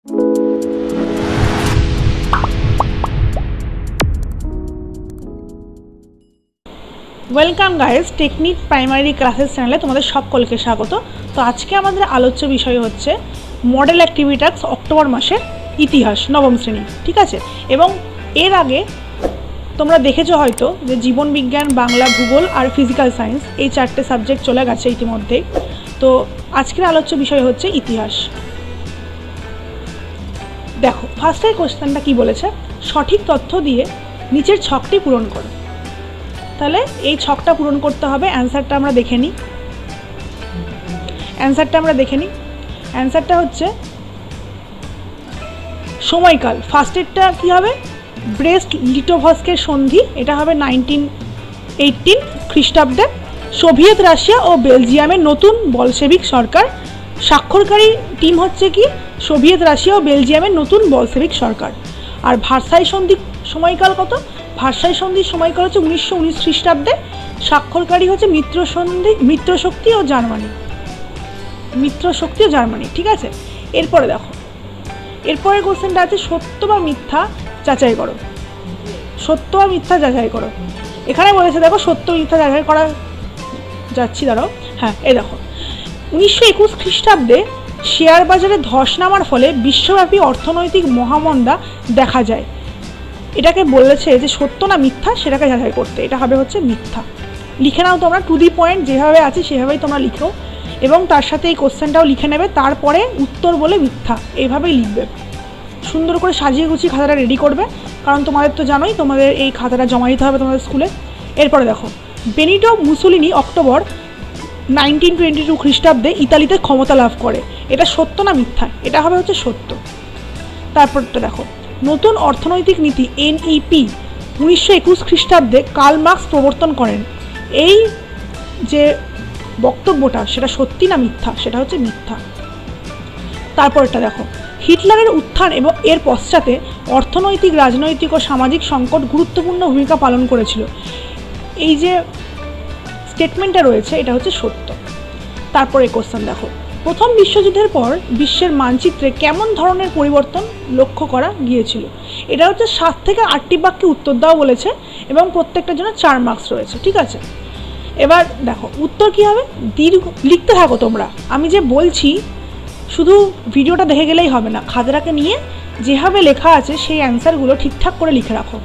Welcome guys, technique primary classes চ্যানেলে তোমাদের সকলকে স্বাগত। তো আজকে আমাদের আলোচ্য বিষয় হচ্ছে মডেল অ্যাক্টিভিটাস অক্টোবর মাসের ইতিহাস নবম শ্রেণী, ঠিক আছে। এবং এর আগে তোমরা দেখেছো হয়তো যে জীবন বিজ্ঞান, বাংলা, ভূগোল আর ফিজিক্যাল সায়েন্স এই চারটে সাবজেক্ট চলে গেছে ইতিমধ্যেই। তো আজকের আলোচ্য বিষয় হচ্ছে ইতিহাস। দেখো, ফার্স্টের কোশ্চেনটা কি বলেছে, সঠিক তথ্য দিয়ে নিচের ছকটি পূরণ করো। তাহলে এই ছকটা পূরণ করতে হবে। অ্যান্সারটা আমরা দেখে নিই। অ্যান্সারটা হচ্ছে সময়কাল। ফার্স্টেরটা কি হবে, ব্রেস্ট লিটোভস্কের সন্ধি, এটা হবে 1918 খ্রিস্টাব্দে। সোভিয়েত রাশিয়া ও বেলজিয়ামের নতুন বলশেভিক সরকার। স্বাক্ষরকারী টিম হচ্ছে কি, সোভিয়েত রাশিয়া ও বেলজিয়ামের নতুন বলশেভিক সরকার। আর ভার্সাই সন্ধি সময়কাল কত, ভার্সাই সন্ধির সময়কাল হচ্ছে 1919 খ্রিস্টাব্দে। স্বাক্ষরকারী হচ্ছে মিত্রশক্তি ও জার্মানি, ঠিক আছে। এরপরে দেখো, এরপরের কোশ্চেনটা আছে সত্য বা মিথ্যা যাচাই করো। এখানে বলেছে দেখো সত্য মিথ্যা যাচাই করা যাচ্ছি, দাঁড়াও। হ্যাঁ, এই দেখো, 1921 খ্রিস্টাব্দে শেয়ার বাজারে ধস নামার ফলে বিশ্বব্যাপী অর্থনৈতিক মহামন্দা দেখা যায়। এটাকে বলেছে যে সত্য না মিথ্যা সেটাকে যাচাই করতে, এটা হবে হচ্ছে মিথ্যা। লিখে নাও তোমরা, টু দি পয়েন্ট যেভাবে আছে সেভাবেই তোমরা লিখো, এবং তার সাথে এই কোশ্চেনটাও লিখে নেবে, তারপরে উত্তর বলে মিথ্যা, এইভাবেই লিখবে। সুন্দর করে সাজিয়ে গুছিয়ে খাতাটা রেডি করবে, কারণ তোমাদের তো জানোই তোমাদের এই খাতাটা জমা দিতে হবে তোমাদের স্কুলে। এরপরে দেখো, বেনিটো মুসোলিনি অক্টোবর 1922 খ্রিস্টাব্দে ইতালিতে ক্ষমতা লাভ করে। এটা সত্য না মিথ্যা, এটা হবে হচ্ছে সত্য। তারপরটা দেখো, নতুন অর্থনৈতিক নীতি NEP 1921 খ্রিস্টাব্দে কার্ল মার্কস প্রবর্তন করেন। এই যে বক্তব্যটা সেটা সত্যি না মিথ্যা, সেটা হচ্ছে মিথ্যা। তারপরটা দেখো, হিটলারের উত্থান এবং এর পশ্চাতে অর্থনৈতিক, রাজনৈতিক ও সামাজিক সংকট গুরুত্বপূর্ণ ভূমিকা পালন করেছিল। এই যে স্টেটমেন্টটা রয়েছে এটা হচ্ছে সত্য। তারপরে কোশ্চেন দেখো, প্রথম বিশ্বযুদ্ধের পর বিশ্বের মানচিত্রে কেমন ধরনের পরিবর্তন লক্ষ্য করা গিয়েছিল। এটা হচ্ছে 7 থেকে 8টি বাক্যে উত্তর দাও বলেছে, এবং প্রত্যেকটার জন্য 4 মার্কস রয়েছে, ঠিক আছে। এবার দেখো উত্তর কি হবে, লিখতে থাকো তোমরা। আমি যে বলছি শুধু ভিডিওটা দেখে গেলেই হবে না, খাতাটাকে নিয়ে যেভাবে লেখা আছে সেই অ্যান্সারগুলো ঠিকঠাক করে লিখে রাখো।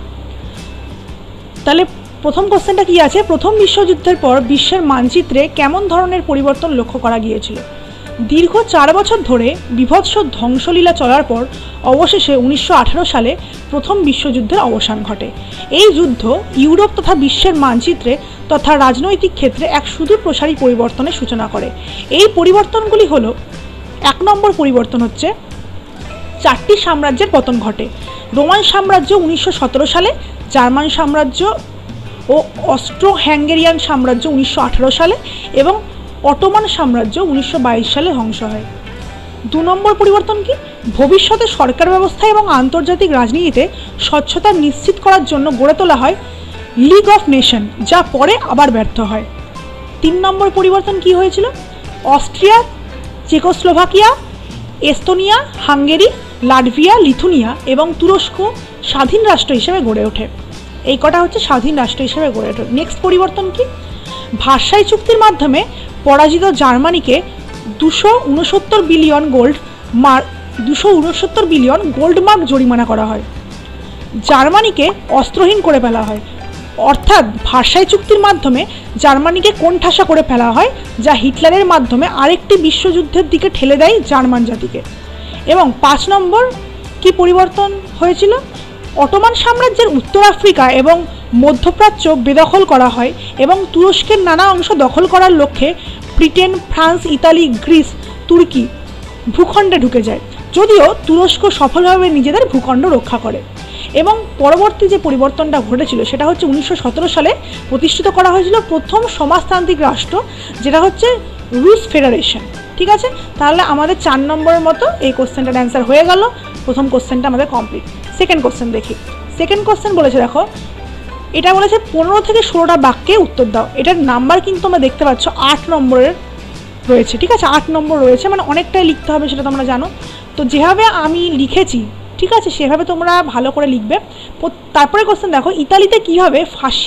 তাহলে প্রথম কোশ্চেনটা কি আছে, প্রথম বিশ্বযুদ্ধের পর বিশ্বের মানচিত্রে কেমন ধরনের পরিবর্তন লক্ষ্য করা গিয়েছিল। দীর্ঘ 4 বছর ধরে বিভৎস ধ্বংসলীলা চলার পর অবশেষে 1918 সালে প্রথম বিশ্বযুদ্ধের অবসান ঘটে। এই যুদ্ধ ইউরোপ তথা বিশ্বের মানচিত্রে তথা রাজনৈতিক ক্ষেত্রে এক সুদূর প্রসারী পরিবর্তনের সূচনা করে। এই পরিবর্তনগুলি হলো, 1 নম্বর পরিবর্তন হচ্ছে 4টি সাম্রাজ্যের পতন ঘটে। রোমান সাম্রাজ্য 1917 সালে, জার্মান সাম্রাজ্য ও অস্ট্রো হ্যাঙ্গেরিয়ান সাম্রাজ্য 1918 সালে, এবং অটোমান সাম্রাজ্য 1922 সালে ধ্বংস হয়। 2 নম্বর পরিবর্তন কি, ভবিষ্যতে সরকার ব্যবস্থা এবং আন্তর্জাতিক রাজনীতিতে স্বচ্ছতা নিশ্চিত করার জন্য গড়ে তোলা হয় লিগ অফ নেশন, যা পরে আবার ব্যর্থ হয়। 3 নম্বর পরিবর্তন কি হয়েছিল, Austria, Czechoslovakia, Estonia, Hungary, Latvia, Lithuania এবং তুরস্ক স্বাধীন রাষ্ট্র হিসেবে গড়ে ওঠে। এই কটা হচ্ছে স্বাধীন রাষ্ট্র হিসেবে গড়ে ওঠে। নেক্সট পরিবর্তন কি, ভার্সাই চুক্তির মাধ্যমে পরাজিত জার্মানিকে 269 বিলিয়ন গোল্ড মার্ক জরিমানা করা হয়। জার্মানিকে অস্ত্রহীন করে ফেলা হয়। অর্থাৎ ভার্সাই চুক্তির মাধ্যমে জার্মানিকে কোণঠাসা করে ফেলা হয়, যা হিটলারের মাধ্যমে আরেকটি বিশ্বযুদ্ধের দিকে ঠেলে দেয় জার্মান জাতিকে। এবং 5 নম্বর কি পরিবর্তন হয়েছিল, অটোমান সাম্রাজ্যের উত্তর আফ্রিকা এবং মধ্যপ্রাচ্য বেদখল করা হয়, এবং তুরস্কের নানা অংশ দখল করার লক্ষ্যে ব্রিটেন, ফ্রান্স, ইতালি, গ্রিস, তুর্কি ভূখণ্ডে ঢুকে যায়, যদিও তুরস্ক সফলভাবে নিজেদের ভূখণ্ড রক্ষা করে। এবং পরবর্তী যে পরিবর্তনটা ঘটেছিল সেটা হচ্ছে 1917 সালে প্রতিষ্ঠিত করা হয়েছিল প্রথম সমাজতান্ত্রিক রাষ্ট্র, যেটা হচ্ছে রুশ ফেডারেশন, ঠিক আছে। তাহলে আমাদের 4 নম্বরের মতো এই কোশ্চেনটার অ্যান্সার হয়ে গেল। প্রথম কোশ্চেনটা আমাদের কমপ্লিট। সেকেন্ড কোশ্চেন দেখি। সেকেন্ড কোশ্চেন বলেছে, দেখো এটা বলেছে 15 থেকে 16টা বাক্যে উত্তর দাও। এটার নাম্বার কিন্তু তোমরা দেখতে পাচ্ছ 8 নম্বরের রয়েছে, ঠিক আছে। 8 নম্বর রয়েছে, মানে অনেকটাই লিখতে হবে, সেটা তোমরা জানো। তো যেভাবে আমি লিখেছি ঠিক আছে সেভাবে তোমরা ভালো করে লিখবে। তারপরে কোশ্চেন দেখো, ইতালিতে কীভাবে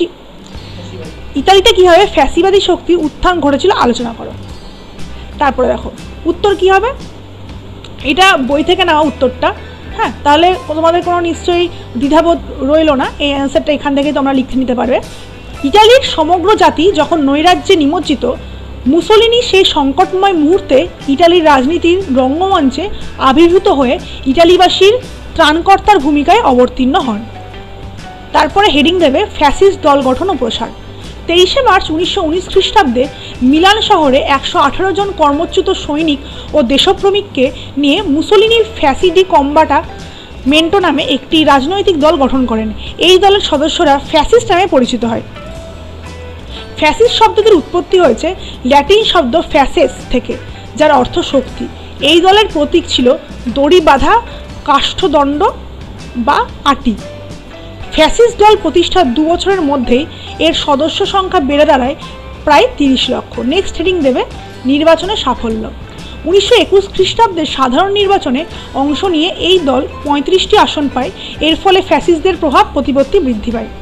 ফ্যাসিবাদী শক্তি উত্থান ঘটেছিল আলোচনা করো। তারপরে দেখো উত্তর কী হবে, এটা বই থেকে নেওয়া উত্তরটা। হ্যাঁ, তাহলে তোমাদের কোনো নিশ্চয়ই দ্বিধাবোধ রইল না, এই অ্যান্সারটা এখান থেকে তোমরা লিখে নিতে পারবে। ইতালির সমগ্র জাতি যখন নৈরাজ্যে নিমজ্জিত, মুসোলিনি সেই সংকটময় মুহূর্তে ইটালির রাজনীতির রঙ্গমঞ্চে আবির্ভূত হয়ে ইটালিবাসীর ত্রাণকর্তার ভূমিকায় অবতীর্ণ হন। তারপরে হেডিং দেবে ফ্যাসিস্ট দল গঠন ও প্রসার। 23শে মার্চ 1919 খ্রিস্টাব্দে মিলান শহরে 118 জন কর্মচ্যুত সৈনিক ও দেশপ্রেমিককে নিয়ে মুসোলিনি ফ্যাসিডি কম্বাটা মেন্টো নামে একটি রাজনৈতিক দল গঠন করেন। এই দলের সদস্যরা ফ্যাসিস্ট নামে পরিচিত হয়। ফ্যাসিস্ট শব্দটির উৎপত্তি হয়েছে ল্যাটিন শব্দ ফ্যাসেস থেকে, যার অর্থ শক্তি। এই দলের প্রতীক ছিল দড়ি বাঁধা কাষ্ঠদণ্ড বা আটি। ফ্যাসিস্ট দল প্রতিষ্ঠার 2 বছরের মধ্যেই এর সদস্য সংখ্যা বেড়ে দাঁড়ায় প্রায় 30 লক্ষ। নেক্সট হেডিং দেবে নির্বাচনে সাফল্য। 1921 খ্রিস্টাব্দের সাধারণ নির্বাচনে অংশ নিয়ে এই দল 35টি আসন পায়। এর ফলে ফ্যাসিস্টদের প্রভাব প্রতিপত্তি বৃদ্ধি পায়।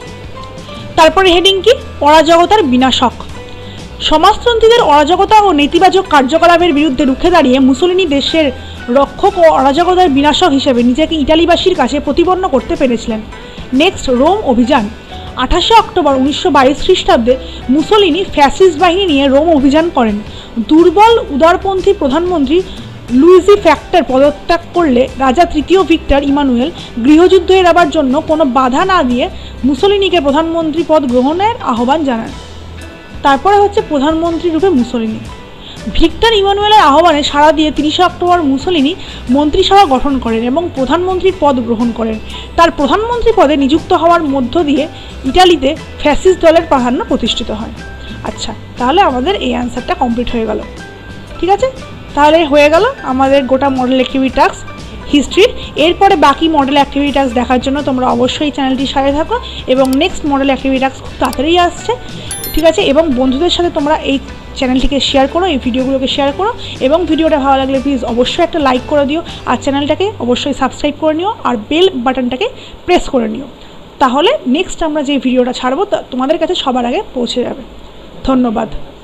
তারপরে হেডিং কি, অরাজকতার বিনাশক। সমাজতন্ত্রীদের অরাজকতা ও নেতিবাচক কার্যকলাপের বিরুদ্ধে রুখে দাঁড়িয়ে মুসোলিনি দেশের রক্ষক ও অরাজকতার বিনাশক হিসেবে নিজেকে ইটালিবাসীর কাছে প্রতিপন্ন করতে পেরেছিলেন। নেক্সট, রোম অভিযান। 28শে অক্টোবর 1922 খ্রিস্টাব্দে মুসোলিনি ফ্যাসিস্ট বাহিনী নিয়ে রোম অভিযান করেন। দুর্বল উদারপন্থী প্রধানমন্ত্রী লুইজি ফ্যাক্টর পদত্যাগ করলে রাজা তৃতীয় ভিক্টর ইমানুয়েল গৃহযুদ্ধ এড়াবার জন্য কোনো বাধা না দিয়ে মুসোলিনিকে প্রধানমন্ত্রী পদ গ্রহণের আহ্বান জানান। তারপরে হচ্ছে প্রধানমন্ত্রী রূপে মুসোলিনি। ভিক্টর ইমানুয়েলের আহ্বানে সাড়া দিয়ে 30শে অক্টোবর মুসোলিনি মন্ত্রিসভা গঠন করেন এবং প্রধানমন্ত্রীর পদ গ্রহণ করেন। তার প্রধানমন্ত্রী পদে নিযুক্ত হওয়ার মধ্য দিয়ে ইটালিতে ফ্যাসিস্ট দলের প্রাধান্য প্রতিষ্ঠিত হয়। আচ্ছা, তাহলে আমাদের এই অ্যান্সারটা কমপ্লিট হয়ে গেল। ঠিক আছে, তাহলে হয়ে গেল আমাদের গোটা মডেল অ্যাক্টিভিটি টাস্ক হিস্ট্রির। এরপরে বাকি মডেল অ্যাক্টিভিটি টাস্ক দেখার জন্য তোমরা অবশ্যই চ্যানেলটির সাথে থাকো এবং নেক্সট মডেল অ্যাক্টিভিটি টাস্ক খুব তাড়াতাড়ি আসছে। ঠিক আছে, এবং বন্ধুদের সাথে তোমরা এই চ্যানেলটিকে শেয়ার করো, এই ভিডিওগুলোকে শেয়ার করো এবং ভিডিওটা ভালো লাগলে প্লিজ অবশ্যই একটা লাইক করে দিও আর চ্যানেলটাকে অবশ্যই সাবস্ক্রাইব করে নিও আর বেল বাটনটাকে প্রেস করে নিও। তাহলে নেক্সট আমরা যে ভিডিওটা ছাড়বো তা তোমাদের কাছে সবার আগে পৌঁছে যাবে। ধন্যবাদ।